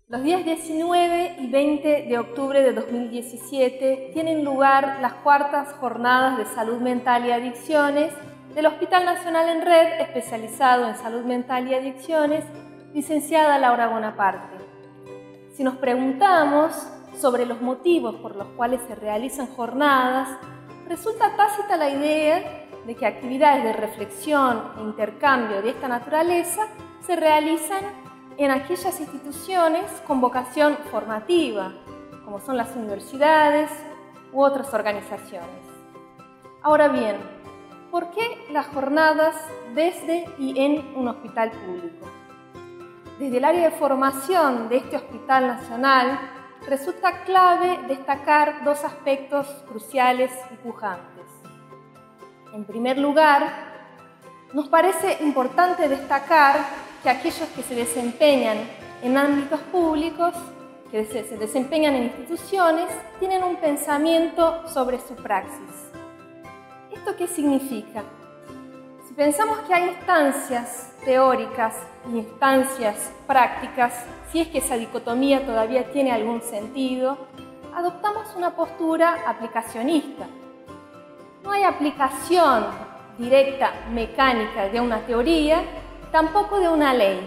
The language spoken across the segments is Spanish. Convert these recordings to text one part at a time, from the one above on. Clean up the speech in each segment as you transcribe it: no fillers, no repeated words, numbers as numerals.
Los días 19 y 20 de octubre de 2017 tienen lugar las cuartas jornadas de salud mental y adicciones del Hospital Nacional en Red, especializado en salud mental y adicciones, licenciada Laura Bonaparte. Si nos preguntamos sobre los motivos por los cuales se realizan jornadas, resulta tácita la idea de que actividades de reflexión e intercambio de esta naturaleza se realizan en aquellas instituciones con vocación formativa, como son las universidades u otras organizaciones. Ahora bien, ¿por qué las jornadas desde y en un hospital público? Desde el área de formación de este Hospital Nacional, resulta clave destacar dos aspectos cruciales y pujantes. En primer lugar, nos parece importante destacar que aquellos que se desempeñan en ámbitos públicos, que se desempeñan en instituciones, tienen un pensamiento sobre su praxis. ¿Esto qué significa? Si pensamos que hay instancias teóricas y instancias prácticas, si es que esa dicotomía todavía tiene algún sentido, adoptamos una postura aplicacionista. No hay aplicación directa, mecánica de una teoría, tampoco de una ley.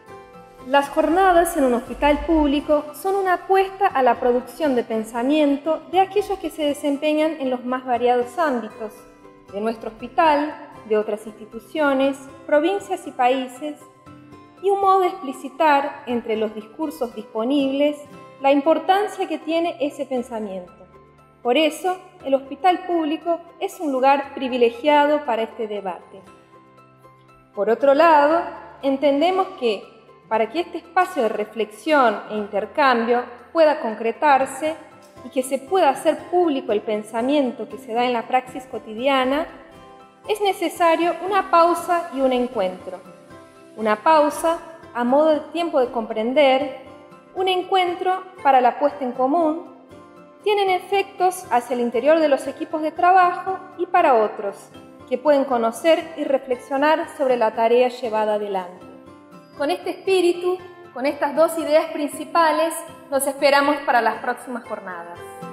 Las jornadas en un hospital público son una apuesta a la producción de pensamiento de aquellos que se desempeñan en los más variados ámbitos de nuestro hospital, de otras instituciones, provincias y países, y un modo de explicitar entre los discursos disponibles la importancia que tiene ese pensamiento. Por eso, el hospital público es un lugar privilegiado para este debate. Por otro lado, entendemos que para que este espacio de reflexión e intercambio pueda concretarse y que se pueda hacer público el pensamiento que se da en la praxis cotidiana, es necesario una pausa y un encuentro. Una pausa a modo de tiempo de comprender, un encuentro para la puesta en común, tienen efectos hacia el interior de los equipos de trabajo y para otros, que pueden conocer y reflexionar sobre la tarea llevada adelante. Con este espíritu, con estas dos ideas principales, nos esperamos para las próximas jornadas.